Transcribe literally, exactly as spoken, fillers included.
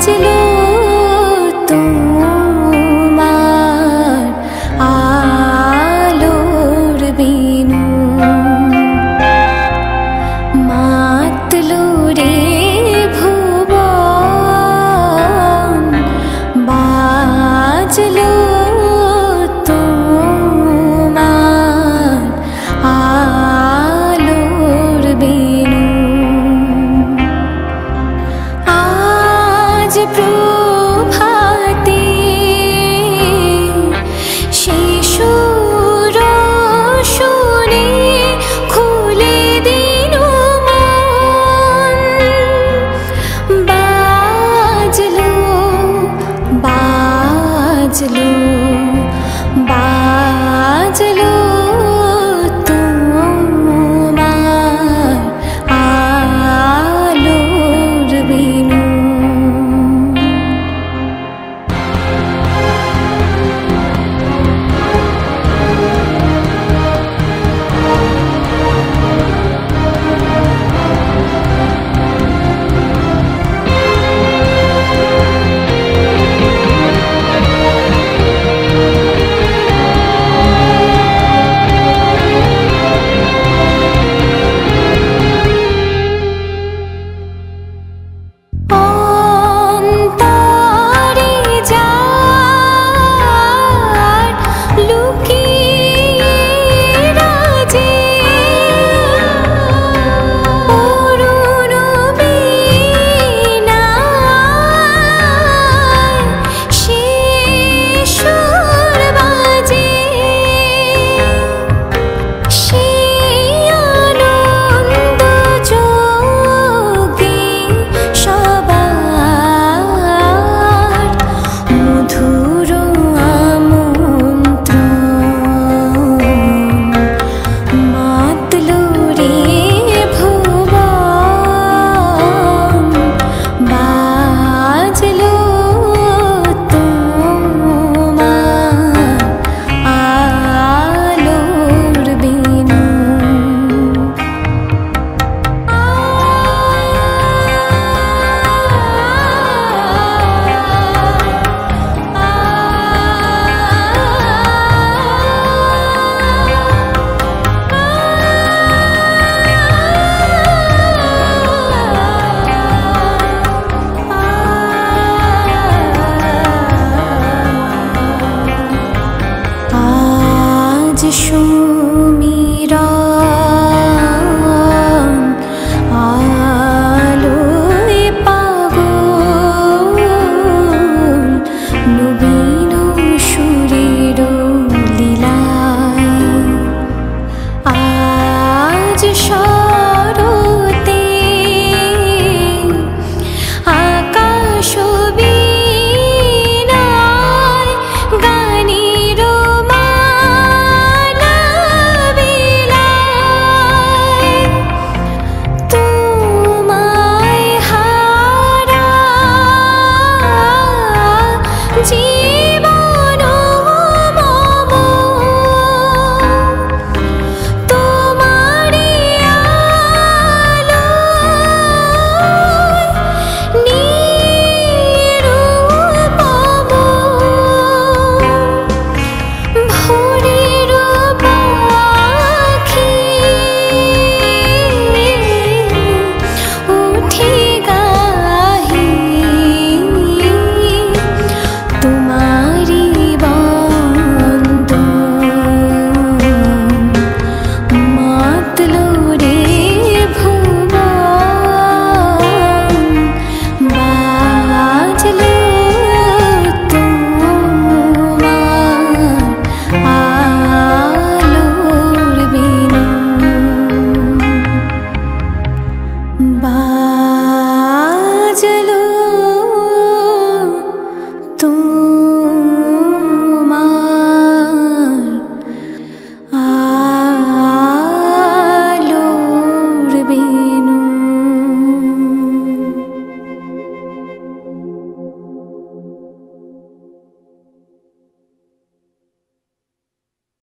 বাজলো তোমার আলোর বিনু, মাতলো রে ভুবন, বাজলো তোমার আলোর বিনু। আজ প্রভাতে শিশুর শুনে খুলে দিল মন, বাজলো বাজলো বাজলো তোমার আলোর বিনু। সুমিরন আলোয় পাগল, নবীন সুরের লীলায় আজ শরতে আকাশ বীণায় গানের মালা বিলায়, তোমায় হারা জীবন মম তোমারি আলোয় নিরুপম, ভোরের পাখি উঠে গাহি তোমারি বন্দন, মাতলো রে ভুবন, বাজলো তোমার আলোর বিনু।